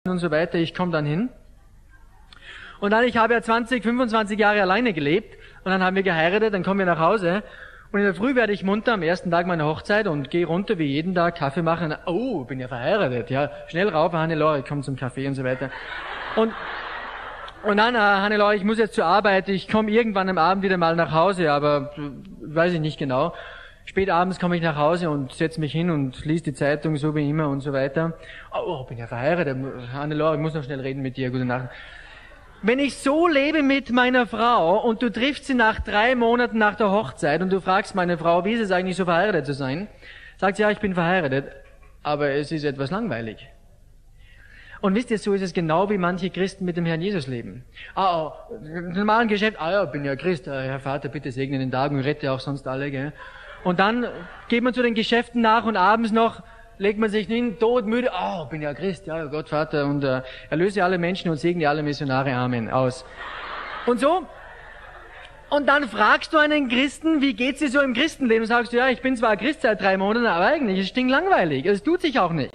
und so weiter, ich komme dann hin. Und dann, ich habe ja 20, 25 Jahre alleine gelebt und dann haben wir geheiratet, dann kommen wir nach Hause und in der Früh werde ich munter am ersten Tag meiner Hochzeit und gehe runter wie jeden Tag Kaffee machen. Oh, bin ja verheiratet, ja, schnell rauf, Hannelore, komm zum Kaffee und so weiter. Und dann, Hannelore, ich muss jetzt zur Arbeit, ich komme irgendwann am Abend wieder mal nach Hause, aber weiß ich nicht genau. Spät abends komme ich nach Hause und setze mich hin und lese die Zeitung, so wie immer und so weiter. Oh, bin ja verheiratet, Hannelore, ich muss noch schnell reden mit dir, gute Nacht. Wenn ich so lebe mit meiner Frau und du triffst sie nach 3 Monaten nach der Hochzeit und du fragst meine Frau, wie ist es eigentlich so verheiratet zu sein, sagt sie, ja, ich bin verheiratet, aber es ist etwas langweilig. Und wisst ihr, so ist es genau wie manche Christen mit dem Herrn Jesus leben. Im normalen Geschäft, ja, bin ja Christ, Herr Vater, bitte segne den Tag und rette auch sonst alle, gell. Und dann geht man zu den Geschäften nach und abends noch legt man sich hin, todmüde, bin ja Christ, ja, Gott Vater, und erlöse alle Menschen und segne alle Missionare, Amen, aus. Und so. Und dann fragst du einen Christen, wie geht's dir so im Christenleben? Sagst du, ja, ich bin zwar Christ seit 3 Monaten, aber eigentlich ist es stinklangweilig. Es tut sich auch nicht.